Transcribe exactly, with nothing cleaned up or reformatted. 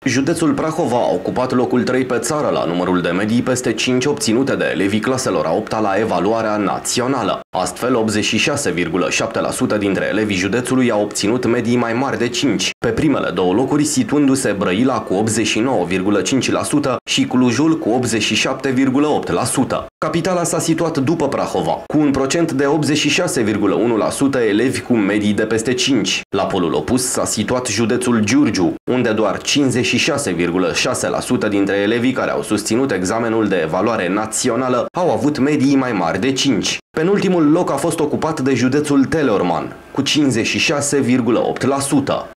Județul Prahova a ocupat locul trei pe țară la numărul de medii peste cinci obținute de elevii claselor a opta la evaluarea națională. Astfel, optzeci și șase virgulă șapte la sută dintre elevii județului au obținut medii mai mari de cinci, pe primele două locuri situându-se Brăila cu optzeci și nouă virgulă cinci la sută și Clujul cu optzeci și șapte virgulă opt la sută. Capitala s-a situat după Prahova, cu un procent de optzeci și șase virgulă unu la sută elevi cu medii de peste cinci. La polul opus s-a situat județul Giurgiu, unde doar cincizeci și șase virgulă șase la sută dintre elevii care au susținut examenul de evaluare națională au avut medii mai mari de cinci. Penultimul loc a fost ocupat de județul Teleorman, cu cincizeci și șase virgulă opt la sută.